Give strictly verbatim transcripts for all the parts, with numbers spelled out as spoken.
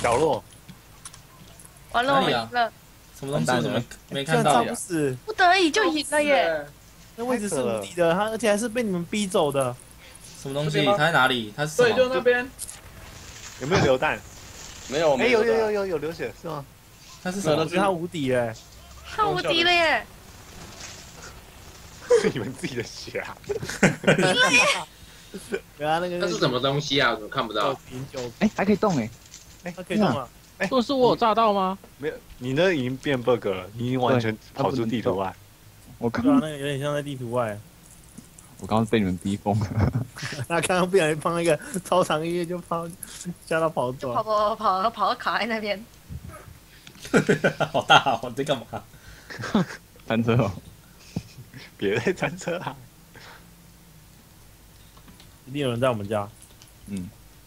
角落。 完了，我们赢了。 什么东西？我怎么没看到呀？ 不得已就赢了耶！ 那位置是无敌的，他而且还是被你们逼走的。 什么东西？他在哪里？他是什么？ 对，就那边。 有没有流弹？ 没有， 哎，有有有有有流血是吗？ 他是什么？ 我觉得他无敌哎， 他无敌了耶！ 是你们自己的血啊！ 对啊，那个那是什么东西啊？我看不到。 哎，还可以动哎， 哎，他可以动了。 哎， 这是我有炸到吗？ 没有，你那已经变 bug 了，你已经完全跑出地图外。 我刚刚那个有点像在地图外。 我刚刚被你们逼疯了。 他刚刚不小心放一个超长音乐就跑，吓到跑走。 跑跑跑跑跑到卡在那边。 好大，我在干嘛？ 翻车哦！ 别再翻车啊！ 一定有人在我们家。 嗯。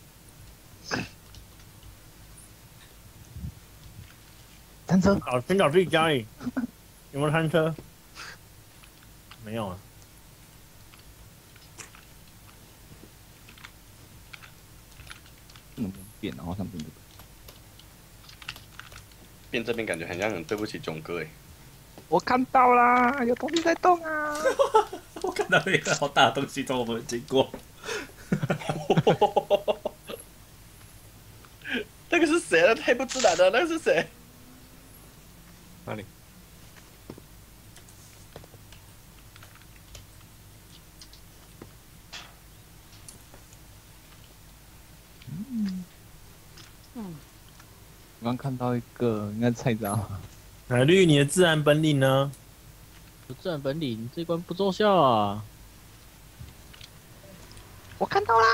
摊车， 好，寻找自己家里有没有摊车？没有啊。 能不能变？然后上边这个。 变这边感觉很像很对不起囧哥哎。 我看到啦，有东西在动啊！ 我看到一个好大的东西从我们经过。 那个是谁啊？太不自然了，那个是谁？ 哪里？ 嗯嗯，我刚看到一个，应该是菜渣。 奶绿，你的自然本领呢？ 自然本领这关不奏效啊！ 我看到啦！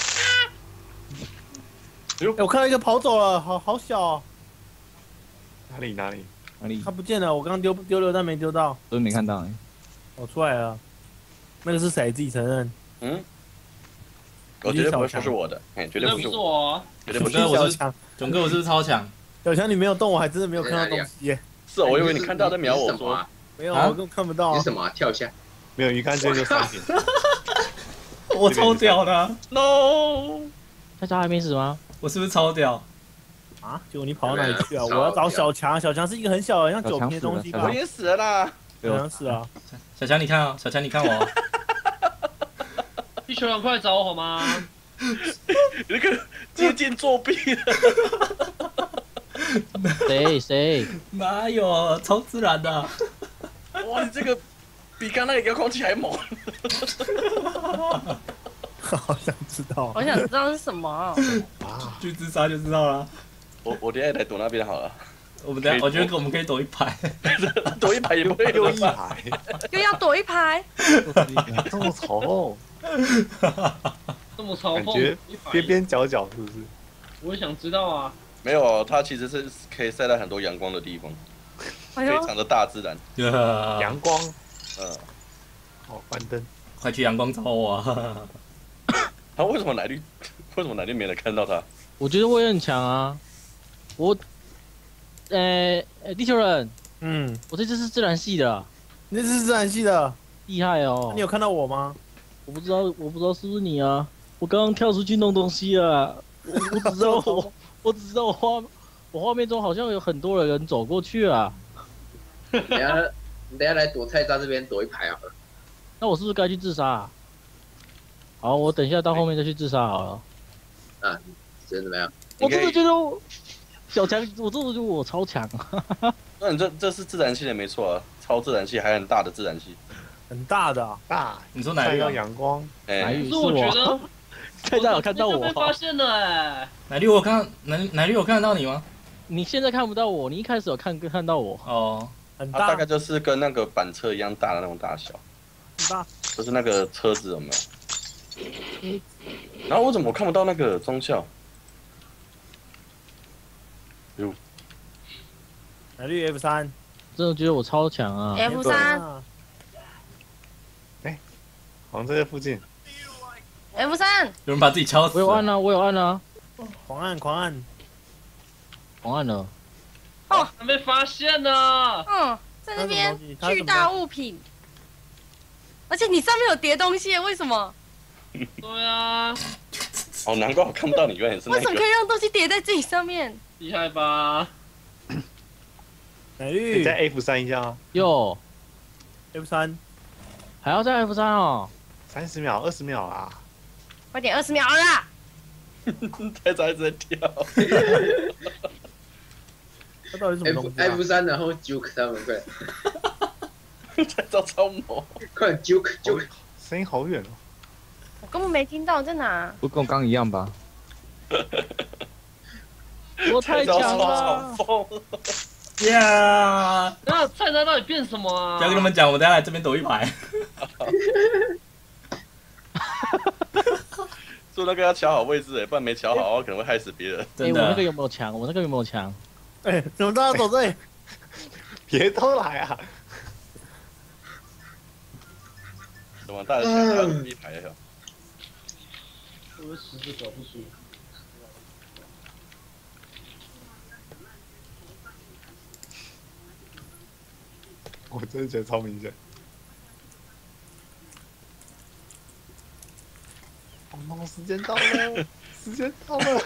哎，我看到一个跑走了，好好小哦。 哪里哪里哪里？ 他不见了，我刚丢丢了，但没丢到。 都没看到哎。 我出来了，那个是谁？自己承认。 嗯。我绝对不会说是我的，哎，绝对不是我， 绝对不是我是囧哥，我是不是超强？ 小强，你没有动，我还真的没有看到东西耶。 是，我以为你看到在瞄我说， 没有，我根本看不到。 你什么？跳一下。 没有，鱼竿这就三瓶。 我超屌的 ，no！ 大家还没死吗？ 我是不是超屌？ 啊！结果你跑到哪里去啊？我要找小强，小强是一个很小的像酒瓶的东西吧？ 我也死了啦！ 好像是啊。 小强，你看啊，小强，你看我。 地球人，快找我好吗？ 那个接近作弊了。 谁谁？ 哪有？超自然的。 哇，你这个比刚那个遥控器还猛。 好想知道。 我想知道是什么。啊！ 去自杀就知道了。 我我等下来躲那边好了。 我们等下，我觉得我们可以躲一排。 躲一排也不会又一排。 又要躲一排。 这么丑。 这么嘲讽， 感觉边边角角是不是？ 我也想知道啊。 没有，它其实是可以晒在很多阳光的地方，非常的大自然。 阳光， 嗯， 好，关灯， 快去阳光找我啊！ 他为什么奶绿？为什么奶绿没人看到他？ 我觉得我也很强啊！我，呃、欸，地球人， 嗯， 我这次是自然系的。 你这是自然系的， 厉害哦！ 你有看到我吗？ 我不知道，我不知道是不是你啊！我刚刚跳出去弄东西啊！我我只知道我，我只知道我画，我画面中好像有很多人走过去啊。 等下，你等下来躲菜渣这边躲一排好了。 那我是不是该去自杀啊？好，我等一下到后面再去自杀好了。 啊，觉得怎么样？ 我真的觉得我小强，我真的觉得我超强。 那你这这是自然系的没错啊，超自然系还很大的自然系。 很大的、啊， 大。 你说哪一个？ 阳光。 哎， 可是我觉得， 太大有看到我。 被发现了哎。 奶绿，我看奶奶绿，我看得到你吗？ 你现在看不到我，你一开始有看看到我。 哦， 很大。 大概就是跟那个板车一样大的那种大小。 很大。 就是那个车子有没有？然后我怎么看不到那个中校？哟， 奶绿 F 三， 真的觉得我超强啊 ！F 三。 哎，好像在这附近。 F 三， 有人把自己敲死。 我有按啊，我有按啊， 狂按狂按， 狂按了。 哦，还没发现呢。 嗯，在那边巨大物品，而且你上面有叠东西，为什么？ 对啊。 哦，难怪我看不到你，原来你是那个为什么可以。让东西叠在自己上面？ 厉害吧？ 美你玉再 F 三一下啊， 哟， F 三， 还要再 F 三哦？ 三十秒、二十秒啦。 快点，二十秒了啦！ 太早一直在跳。 这到底是什么 F 东西啊？ F 三，然后 juke 他们快， 太早超猛。 快点 juke juke。 声音好远哦。 我根本没听到，在哪？ 不跟我刚一样吧？ 我太强超了！ 疯。 呀！ 那菜单到底变什么啊？ 不要跟他们讲，我等下来这边躲一排。 所以那个要调好位置哎，不然没调好，可能会害死别人。 哎， 真我那个的， 有没有强？我那个有没有强？ 哎，怎么大家走这里？ 别都来啊！ 怎么大家想要第一排的？ 我十只手不舒服。 我真的觉得超明显。哦 no， 时间到了，时间到了。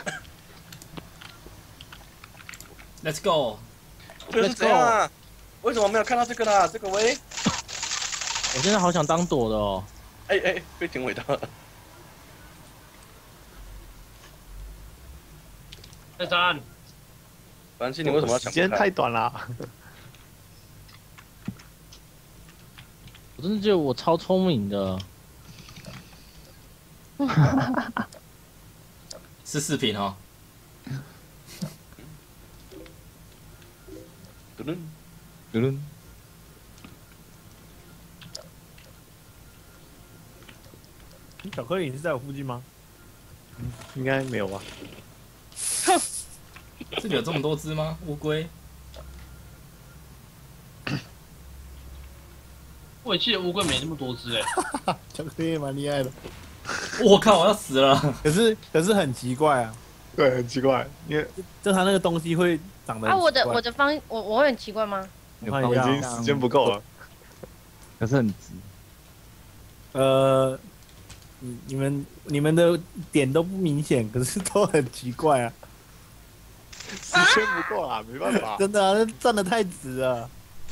Let's go！ 这是怎样啊？为什么没有看到这个啦？这个喂， 我现在好想当躲的哦。 哎哎，被停尾到了。 菜单， 凡心，你为什么要抢不开？ 时间太短啦。 我真的觉得我超聪明的。 是视频哦。 嘟噜嘟噜， 巧克力你是在我附近吗？ 应该没有吧？ 这里有这么多只吗？乌龟？ 我也记得乌龟没那么多只哎。 巧克力也蛮厉害的， 我靠，我要死了！ 可是可是很奇怪啊， 对，很奇怪，因为就它那个东西会长得啊，我的很奇怪我的方，我我会很奇怪吗？ 我已我看一下经时间不够了。 可是很直。 呃，你你们你们的点都不明显，可是都很奇怪啊， 时间不够啦，没办法。 真的啊，那站得太直了。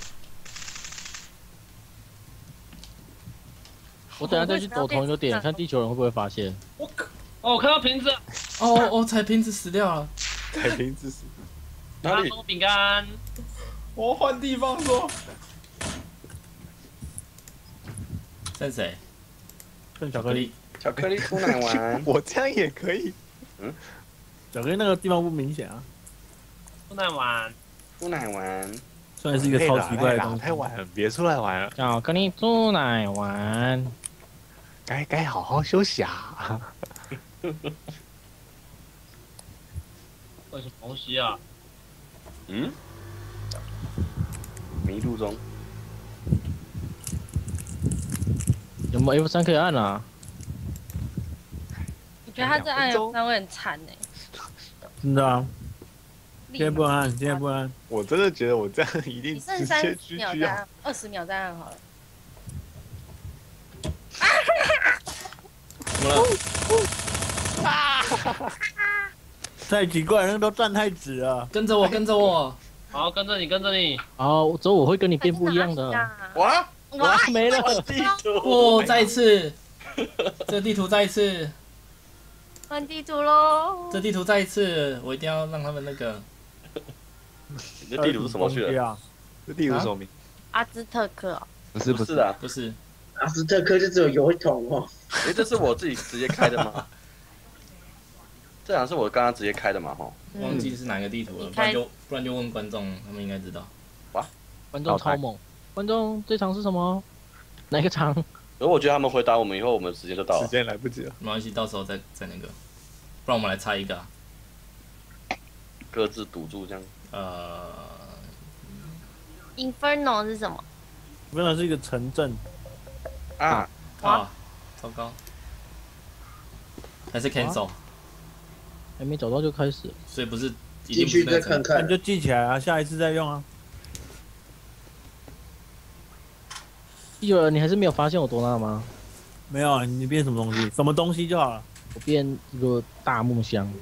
我等下再去走同一个点，看地球人会不会发现。 哦，我看到瓶子， 哦哦哦，彩瓶子死掉了。 太平之死。 哪里？ 拿松饼干。 我换地方说。剩谁？ 剩巧克力， 巧克力出奶丸。 我这样也可以。 巧克力那个地方不明显啊， 出奶丸。 出奶丸。 虽然是一个超奇怪的累了东西。 太晚了，别出来玩了， 巧克力猪奶丸， 该该好好休息啊。 为什么东西啊？ 嗯？迷路中。 有没有 F 三可以按啊？ 我觉得他这按 F 三会很惨哎。 真的啊，现在不能按，现在不能按。 我真的觉得我这样一定你剩直三十接居居啊！ 秒再按，二十秒再按好了。 怎么了？ 太奇怪了，那个都站太直了。 跟着我，跟着我。 好，跟着你，跟着你。 好，之后我会跟你变不一样的。 哇哇， 没了。 地图。 哦，再一次。这地图再一次。 换地图喽！ 这地图再一次，我一定要让他们那个。 你的地图是什么去了？ 啊？ 这地图什么名？ 阿兹特克哦， 不是不是， 不是啊， 不是。 阿斯特克就只有油桶哦。 哎，这是我自己直接开的吗？这好像是我刚刚直接开的嘛，吼。 忘记是哪个地图了， 你开不然就不然就问观众，他们应该知道。 观众超猛，观众这场是什么？哪个场？ 而我觉得他们回答我们以后，我们时间就到时了。 间来不及了。 没关系，到时候再再那个，不然我们来猜一个、啊。 各自堵住这样。 呃， Inferno 是什么？ 原来是一个城镇， 啊， 啊，糟糕，还是 cancel，、 还没找到就开始。 所以不是一定进去不是那个城再看看那你。就记起来啊，下一次再用啊。 地球人，你还是没有发现我多大吗？ 没有啊，你变什么东西？什么东西就好了。 我变一个大木箱。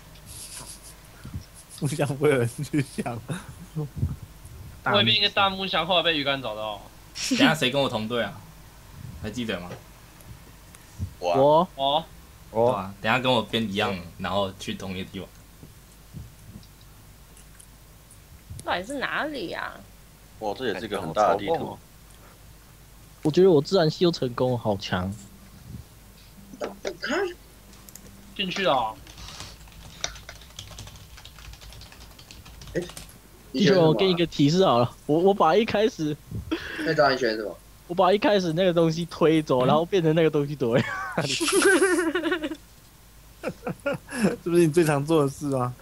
木箱不会有人去想。 我也变一个大木箱，后来被鱼竿找到。 等一下谁跟我同队啊？还记得吗？ 哇， 我哦， 对啊，等一下跟我编一样，然后去同一个地方。 到底是哪里呀、 哇，这也是一个很大的地图。 我觉得我自然吸收成功，好强。 进去了哦。 地球人，我给你一个提示好了，我我把一开始那找你选什么？ 我把一开始那个东西推走，然后变成那个东西躲在那里。 是不是你最常做的事啊？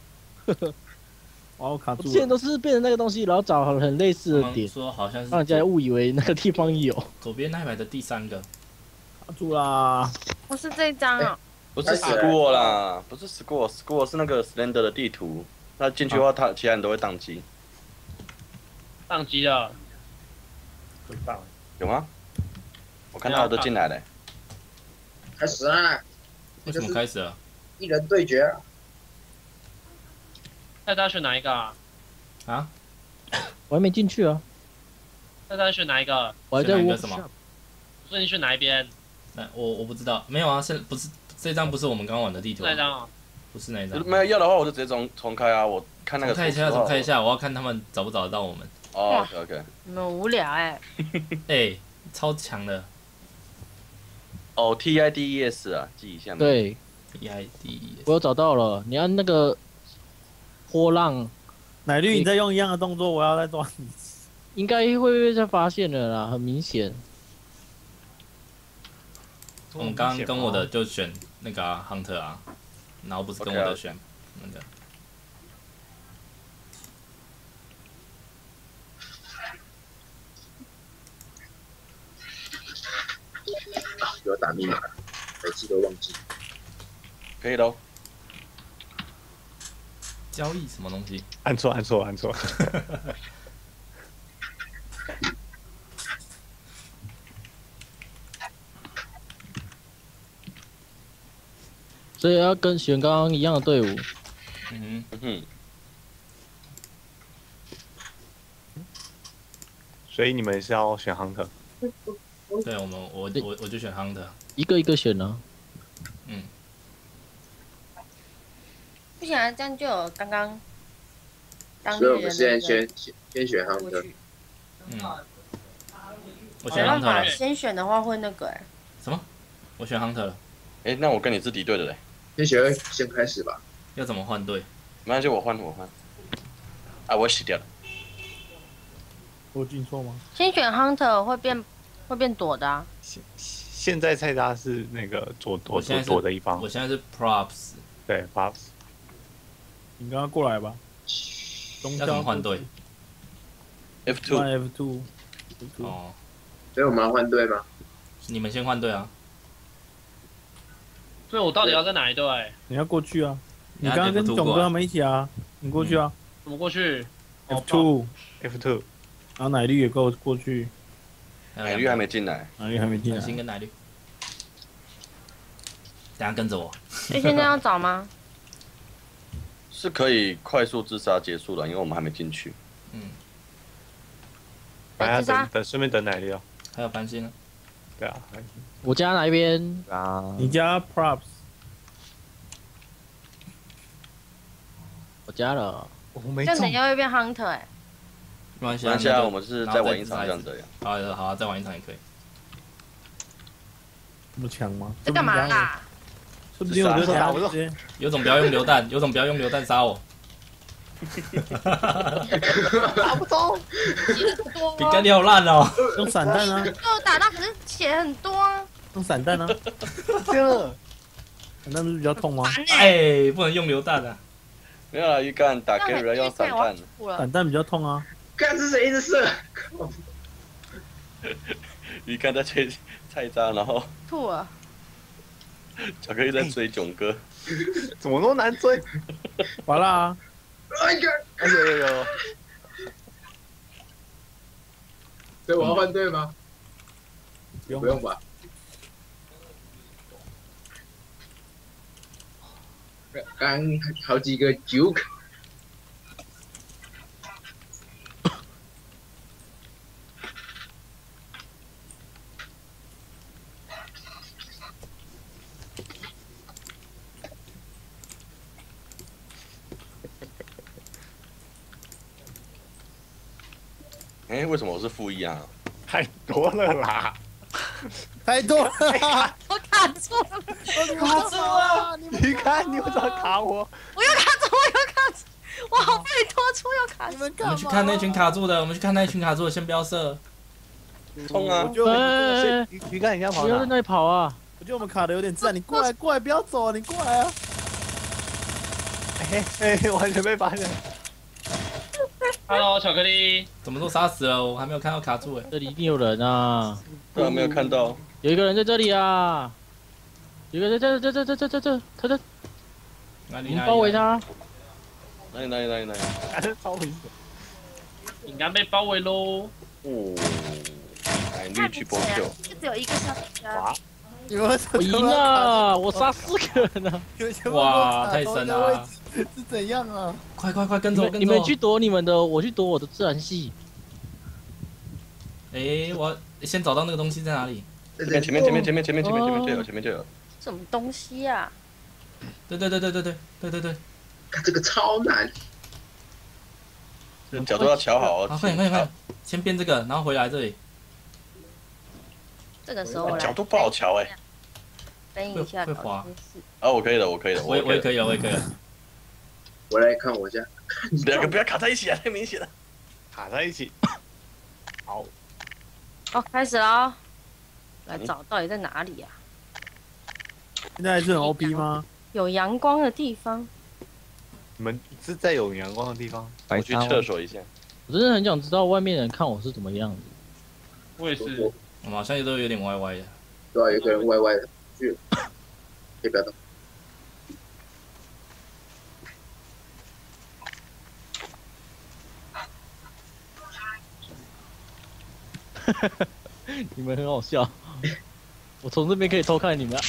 哇，我卡我住了。 之前都是变成那个东西，然后找很类似他们的点， 说好像是让人家误以为那个地方有。 左边那一排的第三个。 卡住啦！ 不是这张哦， 不是 Score 啦，不是 Score，Score 是那个 Slender 的地图。那进去的话，他其他人都会宕机， 宕机了， 很棒。 有吗？我看到都进来了。 开始啦！ 为什么开始了？ 一人对决啊！ 大家选哪一个啊？ 啊？ 我还没进去啊， 大家选哪一个？ 我还在选哪一个 workshop 什么？ 所以你选哪一边？ 那我我不知道，没有啊，是不是这张不是我们刚玩的地图、啊？ 那一张啊？ 不是那一张。 没有要的话，我就直接重重开啊！我看那个。 重开一下，重开一下，我要看他们找不找得到我们。 哦 ，OK OK。 你们无聊哎、 哎、欸，超强的。 哦 ，T I D E S 啊，记一下。 对 T I D， 我有找到了，你按那个波浪， 奶绿，你在用一样的动作，我要再抓你。 应该会被发现了啦，很明显。 我们刚刚跟我的就选那个、啊、Hunter 啊，然后不是跟我的选那个。 给我打密码，每次都忘记。 可以喽。 交易什么东西？ 按错，按错，按错。 所以要跟选刚刚一样的队伍。 嗯嗯哼。 所以你们是要选 Hunter？ 哼，对我们我我我就选 Hunter。 一个一个选啊。 嗯。 不行啊，这样就有刚刚当所以我地人们现在的先先先选过 Hunter。 去。 嗯。我选没办 Hunter 法， 了。 先选的话会那个哎、 什么？我选 Hunter 了。 哎，那我跟你是敌对的嘞。 先选先开始吧。 要怎么换队？ 没关系，我换我换。啊，我洗掉了。 我进错吗？ 先选 Hunter 会变会变躲的啊。 现现在菜渣是那个左左左我现在是左的一方我，现在是 Props。 对 Pops。 你刚刚过来吧。 要怎么换队？ F two。 换 F two。 哦， 所以我们要换队吗？ 你们先换队啊。 所以我到底要在哪一队？ 你要过去啊！你你要刚刚跟 F two 过来囧哥他们一起啊，你过去啊。 怎么过去？ F two， F two。 然后奶绿也够过去， 奶绿还没进来。 奶绿还没进奶来。 星跟奶绿。等下跟着我。 所以现在要找吗？ 是可以快速自杀结束了，因为我们还没进去。 嗯。 大家自杀等等，顺便等奶绿哦。 还有繁星呢？ 对啊。 我家哪一边？ 啊， 你家 props， 我加了。 我没这样等一下会变 Hunter 哎、 没关系啊， 没关系啊， 那就我们是再玩一场这样子而已。 好的，好啊，再玩一场也可以。 这么强吗？ 在干嘛啦？ 说不定我就打不直接有种不要用榴弹，有种不要用榴弹杀我。 打不中。 多饼干你好烂哦！ 用散弹啊， 都有打到，可是血很多啊。 用散弹啊， 这样。 散弹不是比较痛吗？ 烦欸哎，不能用榴弹啊！ 没有啦，鱼竿打这样 carry 要用散弹。 吐了。 散弹比较痛啊。 看是谁一直射？ 鱼竿在追菜渣，然后吐了。 巧克力在追囧哥。 怎么那么难追？ 完了啊！ 哎呀！ 哎呦呦呦！ 所以我要换队吗？ 不用不用吧。 刚好几个 juke。 哎，为什么我是负一啊？ 太多了啦！ 太多了， 我卡住了， 卡住了！ 你看你为什么卡我？ 我又卡住，我又卡住，我好被拖出又卡住。 你们干嘛？ 我们去看那群卡住的，我们去看那群卡住的，先不要射。 冲啊！ 我觉得我哎们鱼鱼竿，你现在跑哪？ 不要在那里跑啊！ 我觉得我们卡的有点自然，你过来，过来，不要走啊！你过来啊！ 哎哎，完全被发现。 Hello， 巧克力。 怎么都杀死了？我还没有看到卡住哎。 这里一定有人啊！ 对啊，没有看到。 有一个人在这里啊！有一个人在这这这这这这，他在， 哪里？ 我们包围他。 哪里哪里哪里哪里？ 超危险！ 饼干被包围喽！ 哦，哎，绿去波秀。 就只有一个小家。 哇！ 你们我赢了！我杀四个人了！ 哇，太神了！ 是怎样啊？ 快快快，跟走跟走！ 你们去躲你们的，我去躲我的自然系。 哎，我先找到那个东西在哪里？ 前面前面前面前面前面前面前面就有前面就有。 什么东西啊？ 对对对对对对对对对。 看这个超难。 这角度要调好哦。 好，快点快点快点，先编这个，然后回来这里。 这个时候我来角度不好调哎。 分一下会滑。 啊，我可以了，我可以了， 我也我也可以了，我也可以了。 我来看我家， 两个不要卡在一起啊，太明显了。 卡在一起。好。 哦，开始了。来找到底在哪里呀？ 现在还是很 O P 吗？ 有阳光的地方。 你们是在有阳光的地方？ 我去厕所一下。 我真的很想知道外面人看我是怎么样子。 我也是。 我们好像都有点歪歪的。 对啊，有个人歪歪的，去，可以不要动。 你们很好笑，我从这边可以偷看你们。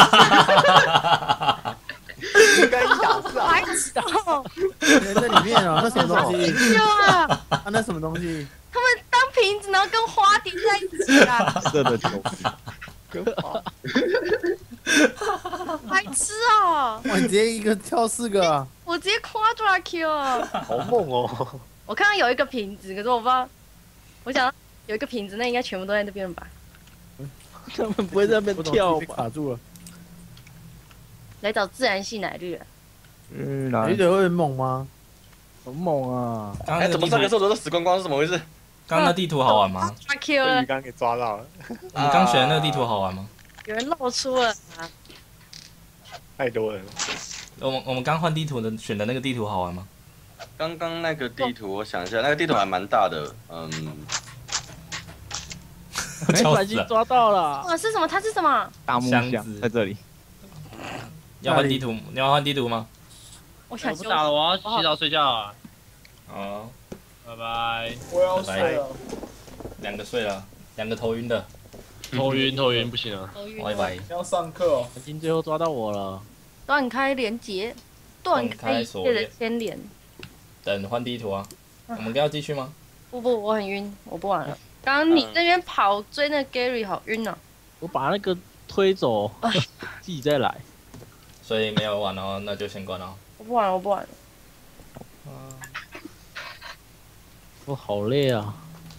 应该一打字啊！ 白痴哦！ 在里面哦，那什么东西？ 就啊！ 啊，那什么东西？ 他们当瓶子，然后跟花叠在一起啊！ 色的球， 跟花。 白痴哦！ 哇，你直接一个跳四个啊！ 我直接夸抓 Q 哦！ 好猛哦！ 我看到有一个瓶子，可是我不知道，我想有一个瓶子，那应该全部都在那边吧？ 他们不会在那边跳被吧？ 卡住了。 来找自然系奶绿了。 嗯， 奶来绿的会很猛吗？ 很猛啊！ 哎， 刚刚那个地图， 怎么上个厕所都死光光是怎么回事？ 刚刚那地图好玩吗？ 抓 Q 了被鱼，竿给抓到了， 我们刚选的那个地图好玩吗？ 有人露出了啊！ 太多人了。 我们我们刚换地图的选的那个地图好玩吗？ 刚刚那个地图，我想一下，那个地图还蛮大的，嗯， 哎， 笑死了！ 白金抓到了！ 哇，是什么？它是什么？ 大木箱箱子在这里。 要换地图？你要换地图吗？ 我想休息我不打了，我要洗澡睡觉啊！ 哦， 拜拜。 我要睡了。两个睡了，两个头晕的， 头晕头晕不行啊！ 头晕拜拜。 要上课哦。 白金最后抓到我了。 断开连接，断开一切的牵连。 等换地图啊！我们要继续吗？ 不不，我很晕，我不玩了。刚刚你那边跑追那 Gary 好晕哦。 我把那个推走，自己再来。 所以没有玩哦，那就先关了。 我不玩了，我不玩了。 我好累啊！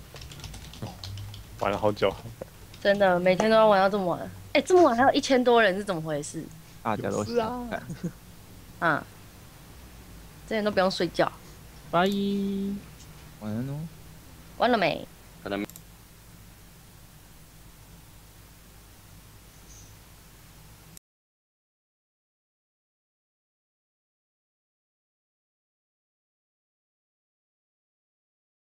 玩了好久。 真的，每天都要玩到这么晚。哎，这么晚还有一千多人，是怎么回事？ 大家都想看。 啊，这人都不用睡觉。 拜。 完了哦。 完了没？